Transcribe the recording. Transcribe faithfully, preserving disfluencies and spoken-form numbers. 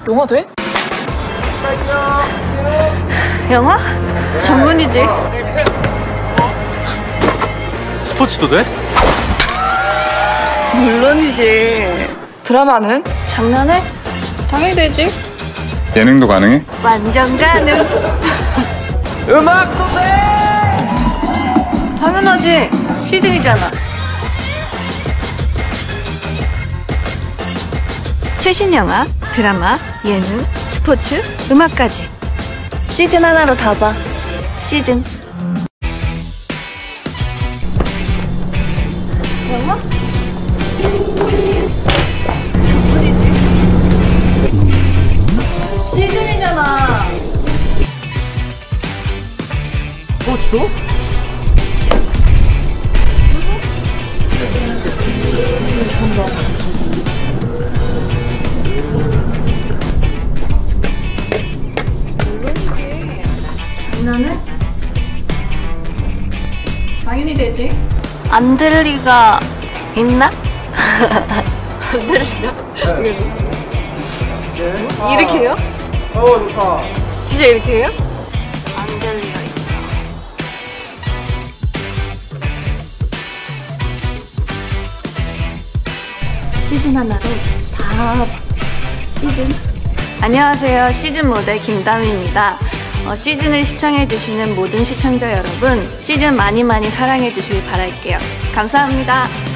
영화 돼? 영화? 전문이지. 스포츠도 돼? 물론이지. 드라마는? 장난해? 당연히 되지. 예능도 가능해? 완전 가능. 음악도 돼! 당연하지. 시즌이잖아. 최신 영화, 드라마, 예능, 스포츠, 음악까지 시즌 하나로 다 봐. 시즌. 영화? 전문이지. 시즌이잖아. 스포츠도? 장난해? 당연히 되지. 안 될 리가 있나? 안 될 리가? 이렇게 해요? 어 좋다. 진짜 이렇게 해요? 안 될 리가 있나? 시즌 하나로 다 봐. 시즌. 안녕하세요. 시즌 모델 김다미입니다. 어, 시즌을 시청해주시는 모든 시청자 여러분, 시즌 많이 많이 사랑해주시길 바랄게요. 감사합니다.